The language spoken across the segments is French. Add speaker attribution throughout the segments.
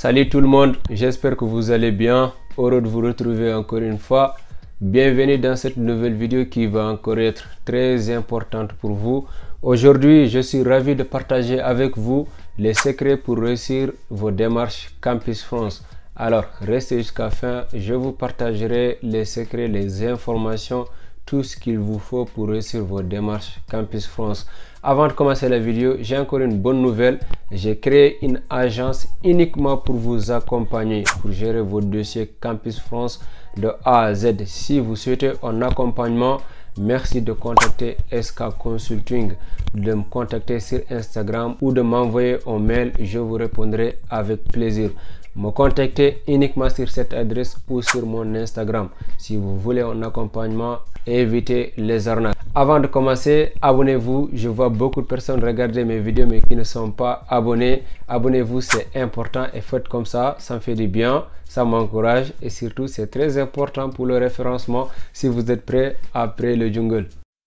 Speaker 1: Salut tout le monde, j'espère que vous allez bien. Heureux de vous retrouver encore une fois. Bienvenue dans cette nouvelle vidéo qui va encore être très importante pour vous. Aujourd'hui, je suis ravi de partager avec vous les secrets pour réussir vos démarches Campus France. Alors, restez jusqu'à la fin, je vous partagerai les secrets, les informations, tout ce qu'il vous faut pour réussir vos démarches Campus France. Avant de commencer la vidéo, j'ai encore une bonne nouvelle. J'ai créé une agence uniquement pour vous accompagner, pour gérer vos dossiers Campus France de A à Z. Si vous souhaitez un accompagnement, merci de contacter SK Consulting, de me contacter sur Instagram ou de m'envoyer un mail. Je vous répondrai avec plaisir. Me contacter uniquement sur cette adresse ou sur mon Instagram. Si vous voulez un accompagnement, évitez les arnaques. Avant de commencer, abonnez-vous. Je vois beaucoup de personnes regarder mes vidéos mais qui ne sont pas abonnés. Abonnez-vous, c'est important et faites comme ça me fait du bien, ça m'encourage et surtout c'est très important pour le référencement si vous êtes prêts après le jungle.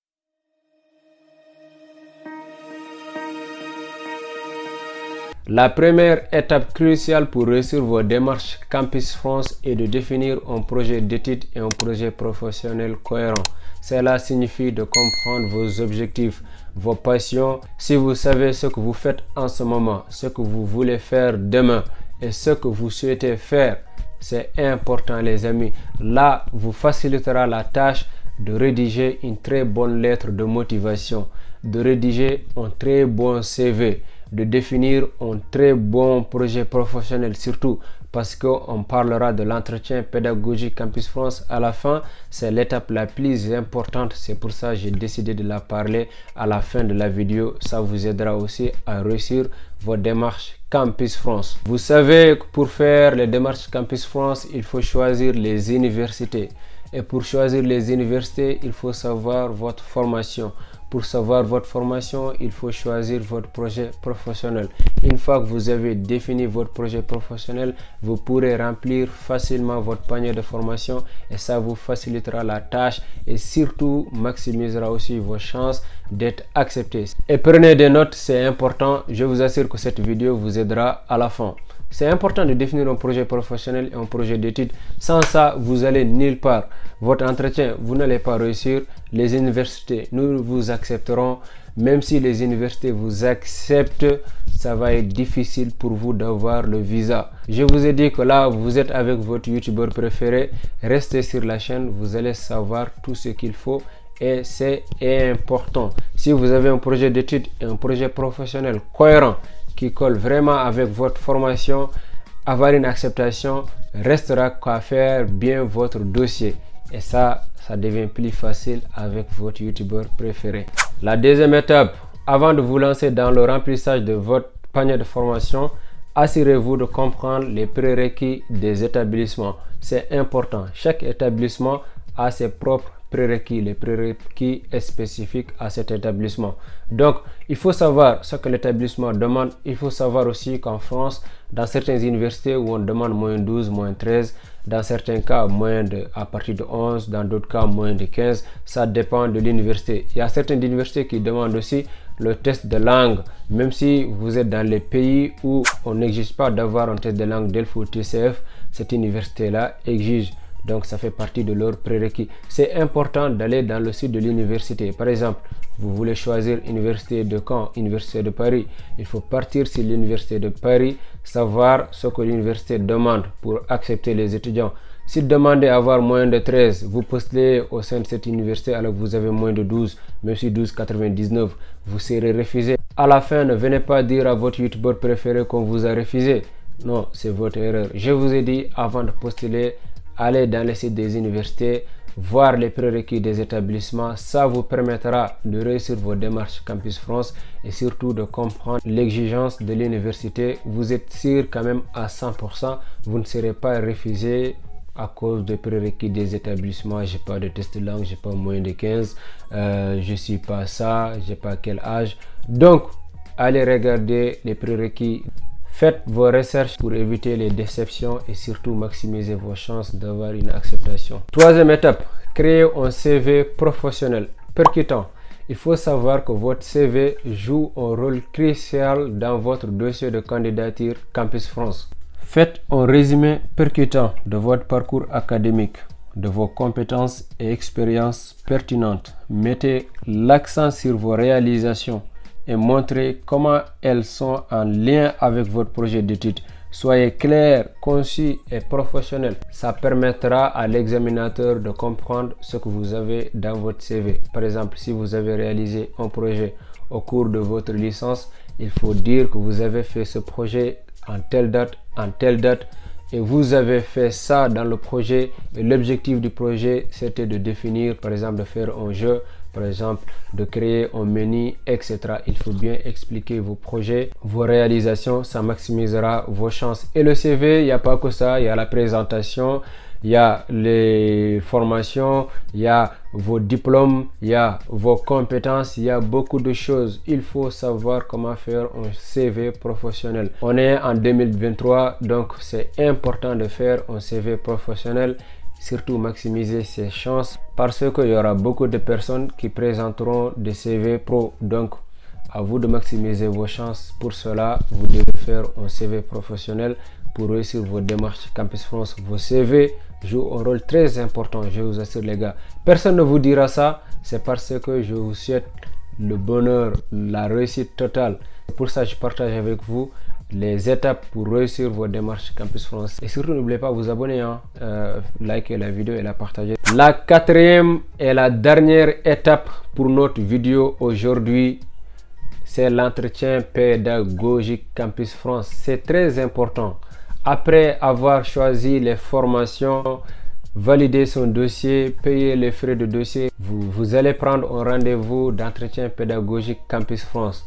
Speaker 1: La première étape cruciale pour réussir vos démarches Campus France est de définir un projet d'études et un projet professionnel cohérent. Cela signifie de comprendre vos objectifs, vos passions. Si vous savez ce que vous faites en ce moment, ce que vous voulez faire demain et ce que vous souhaitez faire, c'est important les amis. Là, vous facilitera la tâche de rédiger une très bonne lettre de motivation, de rédiger un très bon CV, de définir un très bon projet professionnel, surtout parce qu'on parlera de l'entretien pédagogique Campus France à la fin. C'est l'étape la plus importante, c'est pour ça que j'ai décidé de la parler à la fin de la vidéo. Ça vous aidera aussi à réussir vos démarches Campus France. Vous savez que pour faire les démarches Campus France, il faut choisir les universités. Et pour choisir les universités, il faut savoir votre formation. Pour savoir votre formation, il faut choisir votre projet professionnel. Une fois que vous avez défini votre projet professionnel, vous pourrez remplir facilement votre panier de formation et ça vous facilitera la tâche et surtout maximisera aussi vos chances d'être accepté. Et prenez des notes, c'est important. Je vous assure que cette vidéo vous aidera à la fin. C'est important de définir un projet professionnel et un projet d'études. Sans ça, vous allez nulle part. Votre entretien, vous n'allez pas réussir. Les universités, nous vous accepterons. Même si les universités vous acceptent, ça va être difficile pour vous d'avoir le visa. Je vous ai dit que là, vous êtes avec votre youtubeur préféré. Restez sur la chaîne, vous allez savoir tout ce qu'il faut. Et c'est important. Si vous avez un projet d'études et un projet professionnel cohérent, qui colle vraiment avec votre formation, avoir une acceptation restera qu'à faire bien votre dossier et ça devient plus facile avec votre youtubeur préféré. La deuxième étape, avant de vous lancer dans le remplissage de votre panier de formation, assurez-vous de comprendre les prérequis des établissements. C'est important, chaque établissement a ses propres prérequis, les prérequis spécifiques à cet établissement. Donc, il faut savoir ce que l'établissement demande. Il faut savoir aussi qu'en France, dans certaines universités où on demande moins 12, moins 13, dans certains cas à partir de 11, dans d'autres cas moins de 15, ça dépend de l'université. Il y a certaines universités qui demandent aussi le test de langue, même si vous êtes dans les pays où on n'exige pas d'avoir un test de langue DELF ou TCF, cette université-là exige. Donc, ça fait partie de leurs prérequis. C'est important d'aller dans le site de l'université. Par exemple, vous voulez choisir Université de Caen, Université de Paris. Il faut partir sur l'Université de Paris, savoir ce que l'université demande pour accepter les étudiants. Si vous demandez à avoir moins de 13, vous postulez au sein de cette université alors que vous avez moins de 12, même si 12,99, vous serez refusé. À la fin, ne venez pas dire à votre youtubeur préféré qu'on vous a refusé. Non, c'est votre erreur. Je vous ai dit avant de postuler, allez dans les sites des universités, voir les prérequis des établissements. Ça vous permettra de réussir vos démarches Campus France et surtout de comprendre l'exigence de l'université. Vous êtes sûr quand même à 100%, vous ne serez pas refusé à cause des prérequis des établissements. J'ai pas de test de langue, j'ai pas moins de 15, je suis pas ça, j'ai pas quel âge. Donc, allez regarder les prérequis. Faites vos recherches pour éviter les déceptions et surtout maximiser vos chances d'avoir une acceptation. Troisième étape, créer un CV professionnel percutant. Il faut savoir que votre CV joue un rôle crucial dans votre dossier de candidature Campus France. Faites un résumé percutant de votre parcours académique, de vos compétences et expériences pertinentes. Mettez l'accent sur vos réalisations et montrez comment elles sont en lien avec votre projet d'études. Soyez clair, concis et professionnel. Ça permettra à l'examinateur de comprendre ce que vous avez dans votre CV. Par exemple, si vous avez réalisé un projet au cours de votre licence, il faut dire que vous avez fait ce projet en telle date, et vous avez fait ça dans le projet. Et l'objectif du projet, c'était de définir, par exemple, de faire un jeu, par exemple, de créer un menu, etc. Il faut bien expliquer vos projets, vos réalisations, ça maximisera vos chances. Et le CV, il n'y a pas que ça, il y a la présentation, il y a les formations, il y a vos diplômes, il y a vos compétences, il y a beaucoup de choses. Il faut savoir comment faire un CV professionnel. On est en 2023, donc c'est important de faire un CV professionnel. Surtout maximiser ses chances parce qu'il y aura beaucoup de personnes qui présenteront des CV pro. Donc, à vous de maximiser vos chances. Pour cela, vous devez faire un CV professionnel pour réussir vos démarches Campus France. Vos CV jouent un rôle très important, je vous assure les gars. Personne ne vous dira ça, c'est parce que je vous souhaite le bonheur, la réussite totale. Pour ça, je partage avec vous les étapes pour réussir vos démarches Campus France. Et surtout, n'oubliez pas de vous abonner, liker la vidéo et la partager. La quatrième et la dernière étape pour notre vidéo aujourd'hui, c'est l'entretien pédagogique Campus France. C'est très important. Après avoir choisi les formations, valider son dossier, payer les frais de dossier, vous allez prendre un rendez-vous d'entretien pédagogique Campus France.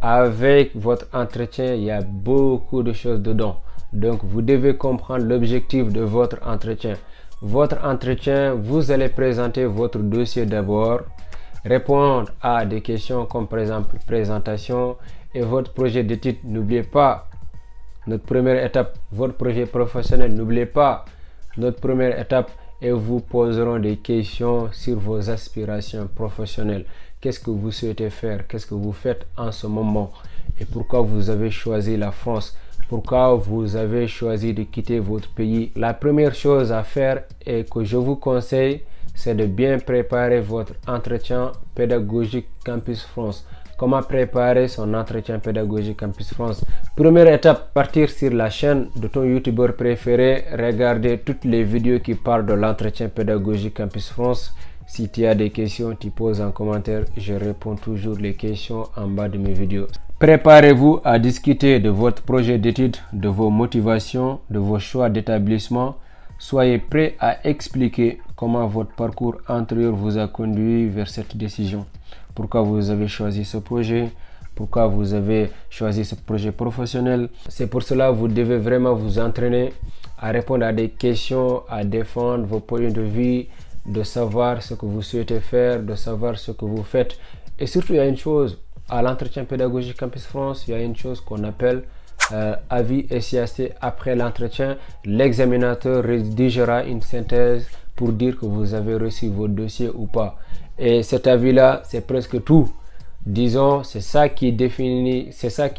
Speaker 1: Avec votre entretien, il y a beaucoup de choses dedans. Donc, vous devez comprendre l'objectif de votre entretien. Votre entretien, vous allez présenter votre dossier d'abord, répondre à des questions comme par exemple présentation et votre projet d'étude. N'oubliez pas notre première étape, votre projet professionnel. N'oubliez pas notre première étape et vous poseront des questions sur vos aspirations professionnelles. Qu'est-ce que vous souhaitez faire? Qu'est-ce que vous faites en ce moment? Et pourquoi vous avez choisi la France? Pourquoi vous avez choisi de quitter votre pays? La première chose à faire et que je vous conseille, c'est de bien préparer votre entretien pédagogique Campus France. Comment préparer son entretien pédagogique Campus France? Première étape, partir sur la chaîne de ton youtubeur préféré, regarder toutes les vidéos qui parlent de l'entretien pédagogique Campus France. Si tu as des questions, tu poses en commentaire. Je réponds toujours les questions en bas de mes vidéos. Préparez-vous à discuter de votre projet d'études, de vos motivations, de vos choix d'établissement. Soyez prêt à expliquer comment votre parcours antérieur vous a conduit vers cette décision. Pourquoi vous avez choisi ce projet, pourquoi vous avez choisi ce projet professionnel. C'est pour cela que vous devez vraiment vous entraîner à répondre à des questions, à défendre vos points de vue, de savoir ce que vous souhaitez faire, de savoir ce que vous faites. Et surtout, il y a une chose, à l'entretien pédagogique Campus France, il y a une chose qu'on appelle avis SIAC. Après l'entretien, l'examinateur rédigera une synthèse pour dire que vous avez reçu vos dossiers ou pas. Et cet avis-là, c'est presque tout. Disons, c'est ça qui définit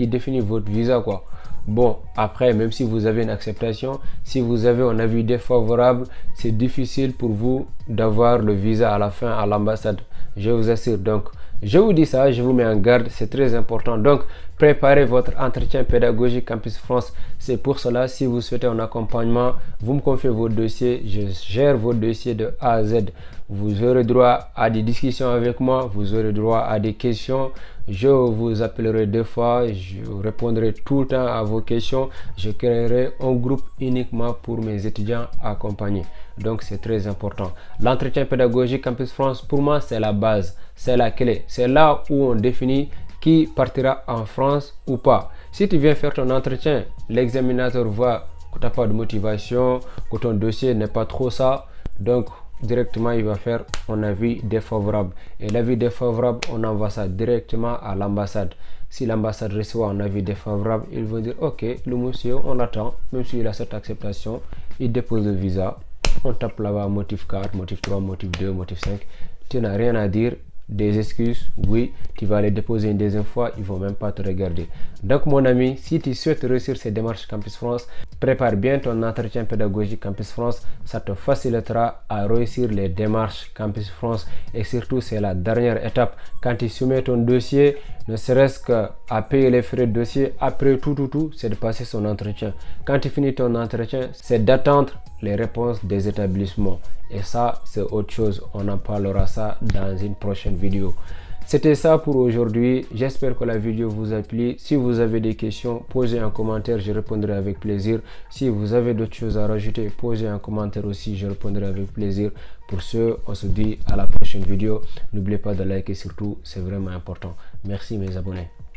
Speaker 1: votre visa, quoi. Bon, après, même si vous avez une acceptation, si vous avez un avis défavorable, c'est difficile pour vous d'avoir le visa à la fin à l'ambassade. Je vous assure. Donc, je vous dis ça, je vous mets en garde, c'est très important. Donc, préparez votre entretien pédagogique Campus France. C'est pour cela, si vous souhaitez un accompagnement, vous me confiez vos dossiers, je gère vos dossiers de A à Z. Vous aurez droit à des discussions avec moi, vous aurez droit à des questions. Je vous appellerai 2 fois, je répondrai tout le temps à vos questions. Je créerai un groupe uniquement pour mes étudiants accompagnés. Donc, c'est très important. L'entretien pédagogique Campus France, pour moi, c'est la base, c'est la clé. C'est là où on définit qui partira en France ou pas. Si tu viens faire ton entretien, l'examinateur voit que tu n'as pas de motivation, que ton dossier n'est pas trop ça. Donc, directement, il va faire un avis défavorable. Et l'avis défavorable, on envoie ça directement à l'ambassade. Si l'ambassade reçoit un avis défavorable, il va dire, ok, le monsieur, on l'attend. Même s'il a cette acceptation, il dépose le visa. On tape là-bas motif 4, motif 3, motif 2, motif 5. Tu n'as rien à dire. des excuses, oui, tu vas les déposer une deuxième fois, ils vont même pas te regarder. Donc mon ami, si tu souhaites réussir ces démarches Campus France, prépare bien ton entretien pédagogique Campus France, ça te facilitera à réussir les démarches Campus France et surtout c'est la dernière étape. Quand tu soumets ton dossier, ne serait-ce qu'à payer les frais de dossier, après tout, c'est de passer son entretien. Quand tu finis ton entretien, c'est d'attendre les réponses des établissements. Et ça, c'est autre chose. On en parlera ça dans une prochaine vidéo. C'était ça pour aujourd'hui. J'espère que la vidéo vous a plu. Si vous avez des questions, posez un commentaire, je répondrai avec plaisir. Si vous avez d'autres choses à rajouter, posez un commentaire aussi, je répondrai avec plaisir. Pour ce, on se dit à la prochaine vidéo. N'oubliez pas de liker surtout, c'est vraiment important. Merci mes abonnés.